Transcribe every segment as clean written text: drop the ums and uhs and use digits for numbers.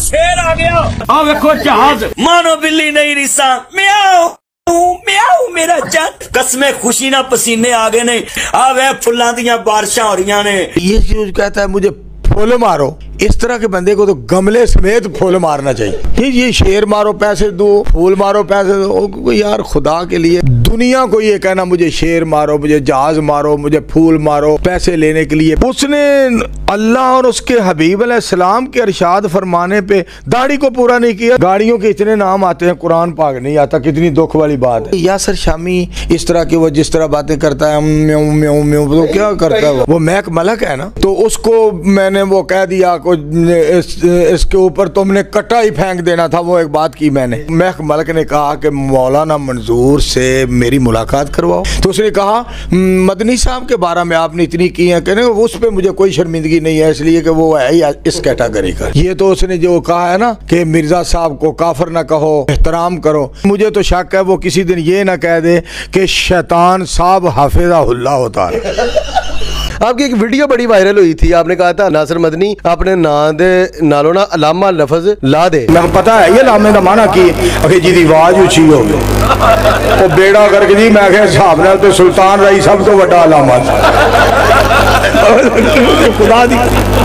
शेर आ गया। आ देखो जहाज, मानो बिल्ली नहीं रिसा, म्याऊ म्याऊ मेरा चंद। कसमें खुशी ना पसीने आ गए नहीं। आ वे फुल्लां दियां बारिशां हो रही ने। ये चीज कहता है मुझे फूल मारो, इस तरह के बंदे को तो गमले समेत फूल मारना चाहिए। ये शेर मारो पैसे दो, फूल मारो पैसे दो, यार खुदा के लिए दुनिया को ये कहना मुझे शेर मारो, मुझे जहाज मारो, मुझे फूल मारो पैसे लेने के लिए। उसने अल्लाह और उसके हबीब अलैहिस्सलाम के इरशाद फरमाने पे दाढ़ी को पूरा नहीं किया। गाड़ियों के इतने नाम आते हैं, कुरान पाक नहीं आता, कितनी दुख वाली बात है। यासर शामी इस तरह की वो जिस तरह बातें करता है, म्याऊ म्याऊ म्याऊ, तो क्या करता है वो महक मलक है ना, तो उसको मैंने वो कह दिया इसके ऊपर तुमने कट्टा ही फेंक देना था। वो एक बात की मैंने, महक मलक ने कहा कि मौलाना मंजूर से मेरी मुलाकात करवाओ। तो उसने कहा मदनी साहब के बारे में आपने इतनी की है, कहने उस पर मुझे कोई शर्मिंदगी नहीं है, इसलिए कि वो है ही इस कैटेगरी का। ये तो उसने जो कहा है ना कि मिर्जा साहब को काफिर ना कहो, एहतराम करो, मुझे तो शक है वो किसी दिन ये ना कह दे कि शैतान साहब हाफिज़हुल्लाह होता है। आपकी एक वीडियो बड़ी वायरल हुई थी, आपने कहा था नासिर मदनी अपने नालों ना अलामा लफज ला दे। मैं पता है ये लामे का माना की अगे जी की आवाज उची हो वो बेड़ा करके जी मैं क्या हिसाब नाल तो सुल्तान राई सब तो बड़ा अलामा खुदा दी।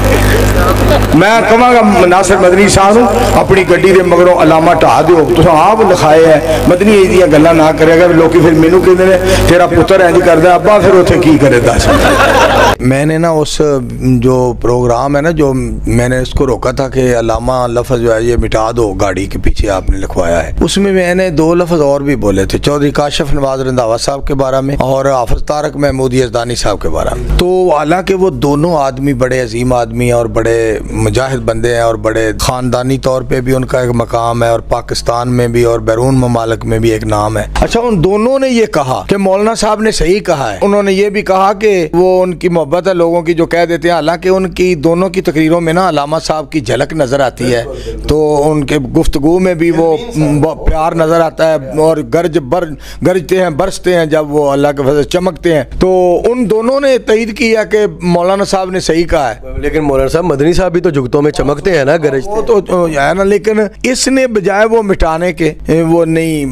मैं कहांगा नासिर मदनी साहब अपनी गड्डी के मगरों अलामा ढा दो, तुम आप लिखाए है, मदनी ये गल्लां ना करेगा, लोग फिर मैनू कहते हैं तेरा पुत्र इंज करदा, अब्बा फिर उत्थे की करे दस। मैंने ना उस जो प्रोग्राम है ना, जो मैंने इसको रोका था कि अलामा लफ्ज़ जो है ये मिटा दो, गाड़ी के पीछे आपने लिखवाया है, उसमें मैंने दो लफ्ज़ और भी बोले थे, चौधरी काशिफ नवाज रंधावा साहब के बारे में और हाफिज तारक महमूद यज़दानी साहब के बारे में। तो हालांकि वो दोनों आदमी बड़े अजीम आदमी हैं और बड़े मुजाहिद बंदे हैं और बड़े ख़ानदानी तौर पर भी उनका एक मकाम है और पाकिस्तान में भी और बैरून ममालिक में भी एक नाम है। अच्छा, उन दोनों ने ये कहा कि मौलाना साहब ने सही कहा है। उन्होंने ये भी कहा कि वो उनकी मोहब्बत है लोगों की जो कह देते हैं, हालांकि उनकी दोनों की तकरीरों में ना अलामा साहब की झलक नज़र आती है, तो उनके गुफ्तगू में भी वो प्यार नज़र आता है और गरजते हैं, बरसते हैं जब वो अल्लाह के फजल चमकते हैं। तो उन दोनों ने तईद किया कि मौलाना साहब ने सही कहा है। लेकिन मौलाना साहब मदनी साहब भी तो जुगतों में चमकते हैं ना, गरजते वो तो है ना, लेकिन इसने बजाय वो मिटाने के वो नहीं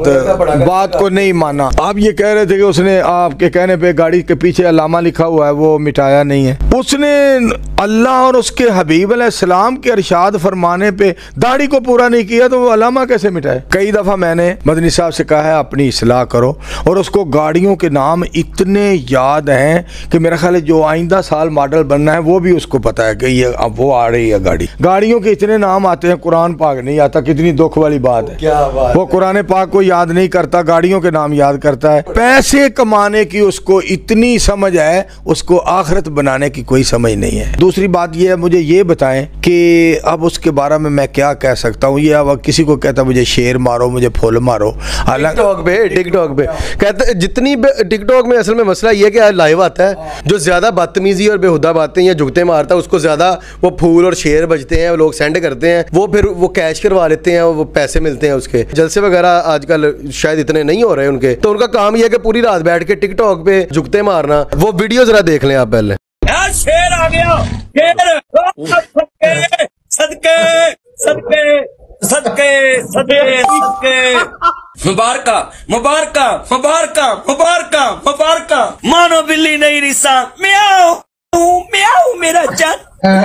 बात को नहीं माना। आप ये कह रहे थे कि उसने आपके कहने पे गाड़ी के पीछे अलामा लिखा हुआ है, वो मिटाया नहीं है। उसने अल्लाह और उसके हबीब अलैहिस्सलाम के इरशाद फरमाने पे दाढ़ी को पूरा नहीं किया, तो वो अलामा कैसे मिटाए। कई दफ़ा मैंने मदनी साहब से कहा है अपनी इस्लाह करो, और उसको गाड़ियों के नाम इतने याद हैं कि मेरा ख्याल है जो आइंदा साल मॉडल बनना है वो भी उसको पता है कि ये अब वो आ रही है गाड़ी। गाड़ियों के इतने नाम आते हैं, कुरान पाक नहीं आता, कितनी दुख वाली बात है। क्या बात, वो कुरान पाक को याद नहीं करता, गाड़ियों के नाम याद करता है। पैसे कमाने की उसको इतनी समझ है, उसको आखिरत बनाने की कोई समझ नहीं है। दूसरी बात ये है, मुझे ये बताएं कि अब उसके बारे में मैं क्या कह सकता हूँ। ये अब किसी को कहता मुझे शेर मारो, मुझे फुल मारो, टिकटॉक पे कहते जितनी टिकटॉक में असल में मसला ये कि लाइव आता है, जो ज्यादा बदतमीजी और बेहुदा बातें या जुगते मारता है उसको ज्यादा वो फूल और शेर बजते हैं, लोग सेंड करते हैं, वो फिर वो कैश करवा लेते हैं, वो पैसे मिलते हैं उसके। जलसे वगैरह आजकल शायद इतने नहीं हो रहे उनके, तो उनका काम ये है कि पूरी रात बैठ के टिकटॉक पे जुगते मारना। वो वीडियो जरा देख लें आप पहले। शेर आ गया, शेर सदके सदके सदके सदके सदके मुबारका मुबारका मुबारका मुबारका मुबारका, मानो बिल्ली नहीं रिसा, म्याऊ म्याऊ मेरा चंद।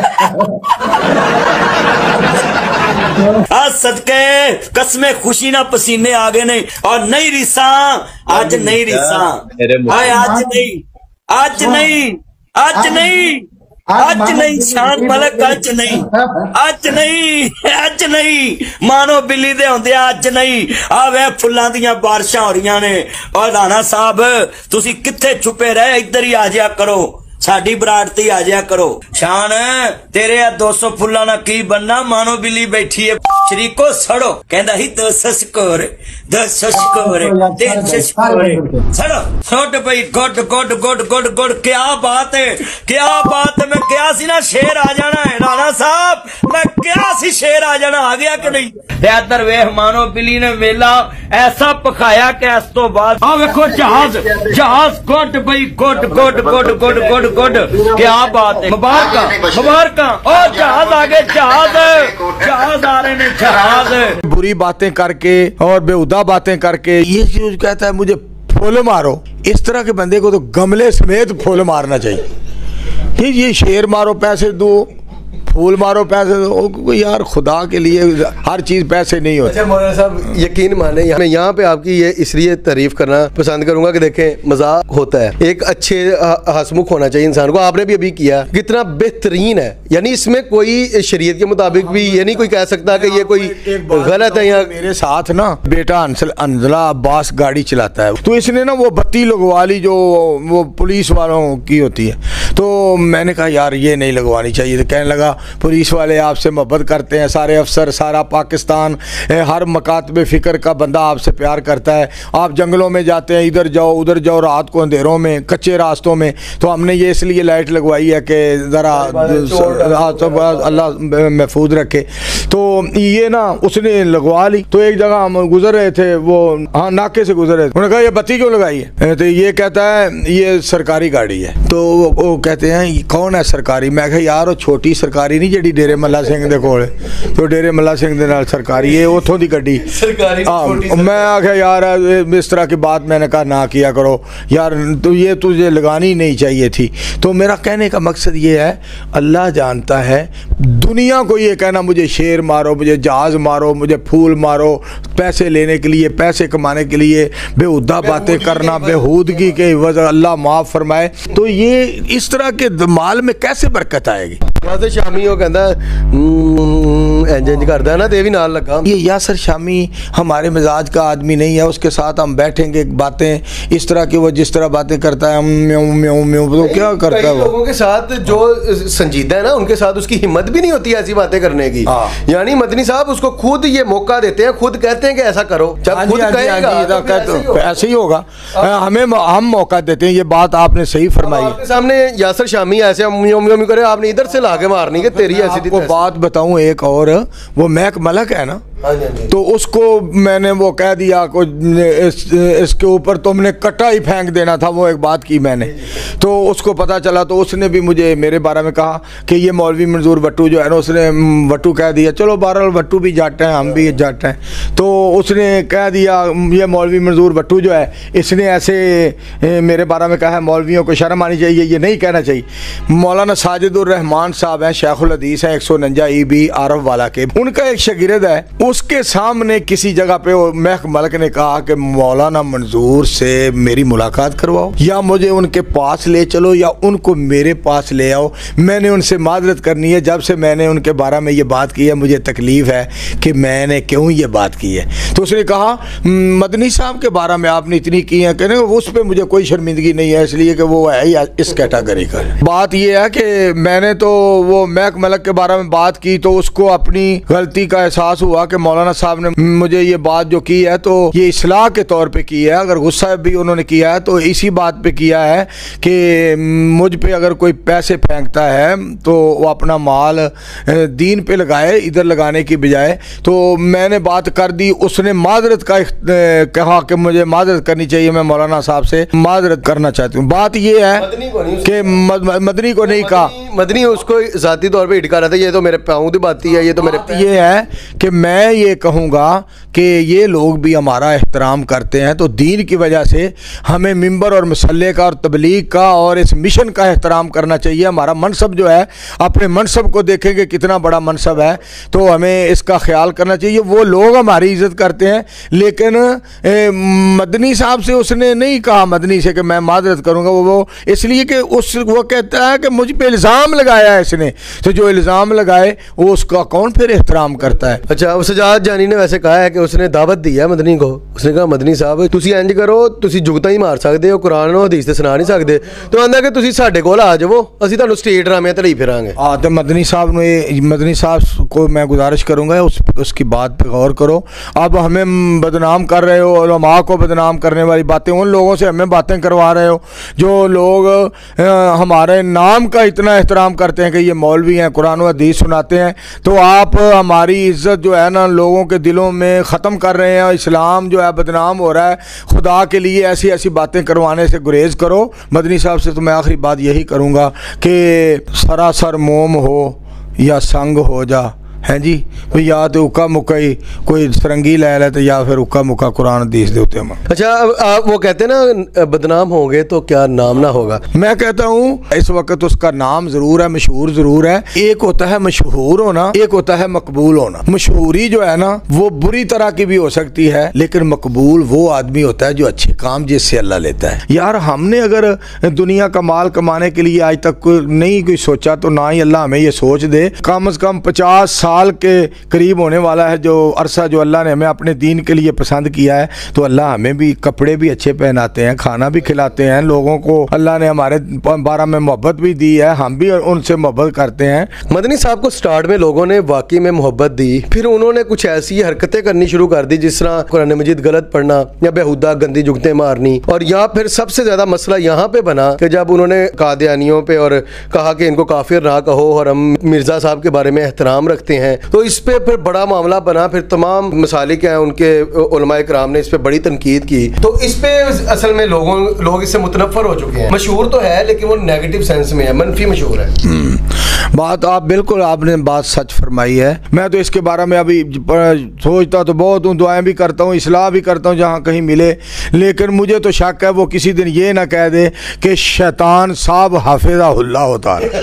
आज सदके कसमें खुशी ना पसीने आ गए नहीं, और नहीं रिसा आज नहीं रिसा, आज नहीं आज नहीं आज नहीं आज नहीं, शान मलक आज नहीं आज नहीं आज नहीं, मानो बिल्ली दे होंदे आज नहीं। आ वे फुल्लां दियां बारिशां हो रही ने। और राणा साहब तुसी कित्थे छुपे रहे, इधर ही आ जाया करो, साडी बरात ते आ जाया करो। शान तेरे 200 फुल्लां ना की बनना, मानो बिल्ली बैठी है शरीको सड़ो, कहंदा ही 200 स्कोर 200 स्कोर 300 स्कोर सड़ो छोट भाई good good good good good. क्या बात है, क्या बात है। मैं क्या सी ना शेर आ जाना है राणा साहब, मैं क्या सी शेर आ जाना, आ गया कि नहीं। इधर वेख मानो बिल्ली ने वेला ऐसा पकाया कि इस तो बाद आ वेखो जहाज जहाज गुड भाई good good good good good good. क्या बात है, मुबारक मुबारक। और जहाज आगे जहाज जहाज बुरी बातें करके और बेहुदा बातें करके ये चीज कहता है मुझे फूल मारो, इस तरह के बंदे को तो गमले समेत फूल मारना चाहिए। ये शेर मारो पैसे दो, फूल मारो पैसे दो, यार खुदा के लिए हर चीज़ पैसे नहीं होती। अच्छा मौलाना साहब यकीन माने मैं यहाँ पे आपकी ये इसलिए तारीफ करना पसंद करूंगा कि देखें मजाक होता है, एक अच्छे हंसमुख होना चाहिए इंसान को। आपने भी अभी किया, कितना बेहतरीन है, यानी इसमें कोई शरीयत के मुताबिक भी ये नहीं कोई कह सकता कि ये कोई गलत है। यहाँ मेरे साथ ना बेटा अंजला अब्बास गाड़ी चलाता है, तो इसने ना वो बत्ती लगवा ली जो वो पुलिस वालों की होती है, तो मैंने कहा यार ये नहीं लगवानी चाहिए। तो कहने लगा पुलिस वाले आपसे मोहब्बत करते हैं, सारे अफसर, सारा पाकिस्तान, हर मकातबे फ़िक्र का बंदा आपसे प्यार करता है। आप जंगलों में जाते हैं, इधर जाओ उधर जाओ, रात को अंधेरों में कच्चे रास्तों में, तो हमने ये इसलिए लाइट लगवाई है कि ज़रा अल्लाह महफूज रखे। तो ये ना उसने लगवा ली। तो एक जगह हम गुजर रहे थे, वो हाँ नाके से गुजर रहे थे, उन्होंने कहा ये बत्ती क्यों लगाई है? तो ये कहता है ये सरकारी गाड़ी है। तो वो कहते हैं कौन है सरकारी? मैं कहा यार वो छोटी सरकारी नहीं जी डेरे मल्ला सिंह दे कोल, तो डेरे मल्ला सिंह दे नाल सरकारी है उतों दी गड्डी सरकारी। मैं आख्या यार इस तरह की बात मैंने कहा ना किया करो यार, तो ये तुझे लगानी नहीं चाहिए थी। तो मेरा कहने का मकसद ये है, अल्लाह जानता है दुनिया को ये कहना मुझे शेर मारो, मुझे जहाज मारो, मुझे फूल मारो, पैसे लेने के लिए, पैसे कमाने के लिए बेहुदा बातें करना, बेहूदगी के वजह अल्लाह माफ़ फरमाए। तो ये इस तरह के माल में कैसे बरकत आएगी? शामी वो कहता इंज करता ना, तो भी नाल लगा। ये यासर शामी हमारे मिजाज का आदमी नहीं है, उसके साथ हम बैठेंगे बातें इस तरह की, वो जिस तरह बातें करता है म्यूं म्यूं म्यूं, तो क्या करता है वो लोगों के साथ जो संजीदा है ना, उनके साथ उसकी हिम्मत भी नहीं होती ऐसी बातें करने की। यानी मदनी साहब उसको खुद ये मौका देते हैं, खुद कहते हैं कि ऐसा करो, जब खुद कहेगा ऐसे ही होगा। हमें हम मौका देते हैं, ये बात आपने सही फरमाई। आपके सामने यासर शामी ऐसे करे, आपने इधर से लाके मारनी कि तेरी ऐसी। को बात बताऊं एक और, वो मैक मलक है ना, तो उसको मैंने वो कह दिया को इसके ऊपर तुमने कट्टा ही फेंक देना था, वो एक बात की मैंने, तो उसको पता चला, तो उसने भी मुझे मेरे बारे में कहा कि ये मौलवी मंजूर भट्टू जो है ना, उसने भट्टू कह दिया, चलो बहरहाल भट्टू भी जट हैं, हम भी जट हैं, तो उसने कह दिया ये मौलवी मंजूर भट्टू जो है इसने ऐसे मेरे बारे में कहा है, मौलवियों को शर्म आनी चाहिए, ये नहीं कहना चाहिए। मौलाना साजिदुर रहमान साहब हैं, शेखुल हदीस हैं, 149 EB आरफ वाला के, उनका एक शागिर्द है, उसके सामने किसी जगह पे महक मलक ने कहा कि मौलाना मंजूर से मेरी मुलाकात करवाओ, या मुझे उनके पास ले चलो, या उनको मेरे पास ले आओ, मैंने उनसे माजरत करनी है, जब से मैंने उनके बारे में ये बात की है मुझे तकलीफ है कि मैंने क्यों ये बात की है। तो उसने कहा मदनी साहब के बारे में आपने इतनी की है, कहने उस पर मुझे कोई शर्मिंदगी नहीं है, इसलिए कि वो है या इस कैटेगरी का। बात ये है कि मैंने तो वो महक मलक के बारे में बात की, तो उसको अपनी गलती का एहसास हुआ कि मौलाना साहब ने मुझे ये बात जो की है तो ये इस्लाह के तौर पे की है, अगर गुस्सा भी उन्होंने किया है तो इसी बात पे किया है कि मुझ पे अगर कोई पैसे फेंकता है तो वो अपना माल दीन पे लगाए, इधर लगाने की बजाय। तो मैंने बात कर दी, उसने माजरत का कहा कि मुझे माजरत करनी चाहिए, मैं मौलाना साहब से माजरत करना चाहती हूँ। बात ये है कि मदनी को नहीं कहा, मदनी उसको ज़ाती तौर पे हिटका रहा था, ये तो मेरे पाँव की बात है, ये तो मेरे ये है कि मैं ये कहूँगा कि ये लोग भी हमारा एहतराम करते हैं, तो दीन की वजह से हमें मिंबर और मसल्ले का और तबलीग का और इस मिशन का एहतराम करना चाहिए। हमारा मनसब जो है, अपने मनसब को देखेंगे कितना बड़ा मनसब है, तो हमें इसका ख्याल करना चाहिए। वो लोग हमारी इज़्ज़त करते हैं, लेकिन मदनी साहब से उसने नहीं कहा मदनी से कि मैं माजरत करूँगा, वो इसलिए कि वो कहता है कि मुझ पर इल्ज़ाम लगाया है इसने, तो जो इल्ज़ाम लगाए वो उसका कौन फिर एहतराम करता है। अच्छा, सजाद जानी ने वैसे कहा है कि उसने दावत दी है मदनी को, उसने कहा मदनी साहब तुसी इंज करो, तुसी जुगता ही मार सकते हो, कुरान और हदीस ते सुना नहीं सकते, तो आंदा कि तुसी साडे कोल आ जाओ, असीं तुहानूं स्टेट ड्रामे ते लई फिरांगे। हाँ, तो मदनी साहब को मैं गुजारिश करूँगा उसकी बात पे गौर करो। अब हमें बदनाम कर रहे हो, उलमा को बदनाम करने वाली बातें, उन लोगों से हमें बातें करवा रहे हो जो लोग हमारे नाम का इतना एहतराम करते हैं कि ये मौलवी हैं, कुरान और हदीस सुनाते हैं, तो आप हमारी इज़्ज़त जो है ना लोगों के दिलों में ख़त्म कर रहे हैं, इस्लाम जो है बदनाम हो रहा है। खुदा के लिए ऐसी ऐसी बातें करवाने से गुरेज करो। मदनी साहब से तो मैं आखिरी बात यही करूँगा कि सरासर मोम हो या संग हो जा, ہے جی یا تو اکا مکا ہی کوئی سرنگی لے لے تو یا پھر اکا مکا قرآن حدیث دے ہوتے ہیں. اچھا وہ کہتے ہیں نا بدنام ہوں گے تو کیا نام نہ ہوگا. میں کہتا ہوں اس وقت اس کا نام ضرور ہے, مشہور ضرور ہے. ایک ہوتا ہے مشہور ہونا, ایک ہوتا ہے مقبول ہونا. مشہوری جو ہے نا وہ بری طرح کی بھی ہو سکتی ہے, لیکن مقبول وہ آدمی ہوتا ہے جو اچھے کام جس سے اللہ لیتا ہے. یار ہم نے اگر دنیا کا مال کمانے کے لیے آج تک نہیں کوئی سوچا تو نہ ہی اللہ ہمیں یہ سوچ دے. کم از کم 50 سال کے قریب ہونے والا ہے جو عرصہ جو اللہ نے ہمیں اپنے دین کے لیے پسند کیا ہے, تو اللہ ہمیں بھی کپڑے بھی اچھے پہناتے ہیں, کھانا بھی کھلاتے ہیں, لوگوں کو اللہ نے ہمارے بارے میں محبت بھی دی ہے, ہم بھی ان سے محبت کرتے ہیں. مدنی صاحب کو سٹارٹ میں لوگوں نے واقعی میں محبت دی, پھر انہوں نے کچھ ایسی حرکتیں کرنی شروع کر دی جس طرح قرآن مجید غلط پڑھنا یا بیہودہ گندی جگتیں مارنی, اور یا پھر سب سے زیادہ مسئلہ یہاں پہ بنا کہ جب انہوں نے قادیانیوں پہ اور کہا کہ ان کو کافر نہ کہو اور ہم مرزا صاحب کے بارے میں احترام رکھتے ہیں, تو اس پہ پھر بڑا معاملہ بنا. پھر تمام مسالک ہیں ان کے علماء کرام نے اس پہ بڑی تنقید کی, تو اس پہ اصل میں لوگ اس سے متنفر ہو چکے ہیں. مشہور تو ہے لیکن وہ نیگیٹو سینس میں ہے, منفی مشہور ہے. بات آپ بالکل آپ نے بات سچ فرمائی ہے. میں تو اس کے بارے میں ابھی سوچتا تو بہت ہوں, دعائیں بھی کرتا ہوں, اصلاح بھی کرتا ہوں جہاں کہیں ملے, لیکن مجھے تو شک ہے وہ کسی دن یہ نہ کہہ دے کہ شیطان صاحب حافظہ اللہ ہوتا ہے.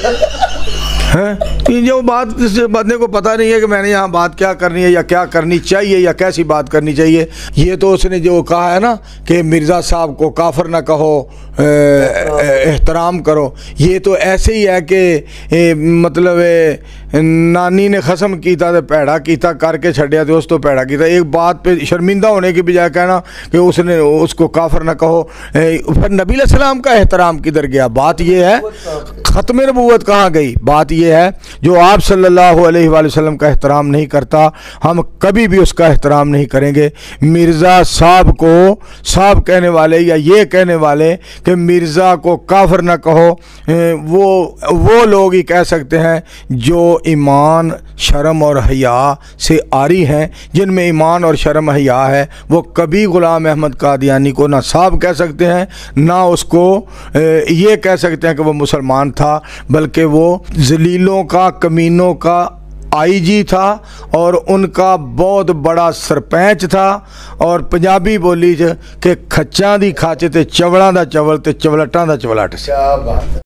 جو بات بندے کو پتہ نہیں ہے کہ میں نے یہاں بات کیا کرنی ہے یا کیا کرنی چاہیے یا کیسی بات کرنی چاہیے. یہ تو اس نے جو کہا ہے نا کہ مرزا صاحب کو کافر نہ کہو, احترام کرو, یہ تو ایسے ہی ہے کہ مطلب نانی نے قسم کیتا تو پیڑا کیتا کر کے چھڑیا تو اس تو پیڑا کیتا. ایک بات پہ شرمندہ ہونے کی بجائے کہنا کہ اس نے اس کو کافر نہ کہو. پھر نبی علیہ السلام کا احترام کدھر گیا؟ بات یہ ہے ختم نبوت کہاں گئی؟ بات یہ ہے جو آپ صلی اللہ علیہ وآلہ وسلم کا احترام نہیں کرتا, ہم کبھی بھی اس کا احترام نہیں کریں گے. مرزا صاحب کو صاحب کہنے والے یا یہ کہنے والے کہ مرزا کو کافر نہ کہو, وہ لوگ ہی کہہ سکتے ہیں جو ایمان شرم اور حیا سے عاری ہیں. جن میں ایمان اور شرم حیا ہے وہ کبھی غلام احمد قادیانی کو نہ صاحب کہہ سکتے ہیں, نہ اس کو یہ کہہ سکتے ہیں کہ وہ مسلمان تھا, بلکہ وہ ذلیلوں کا, کمینوں کا آئی جی تھا اور ان کا بہت بڑا سرپنچ تھا. اور پنجابی بولی کہ کھچاں دی کھچ تے چوڑاں دا چول تے چولٹاں دا چولٹ.